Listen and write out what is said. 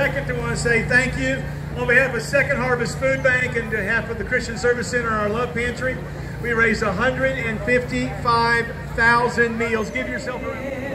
Second, I want to say thank you on behalf of Second Harvest Food Bank and on behalf of the Christian Service Center, our Love Pantry. We raised 155,000 meals. Give yourself a round.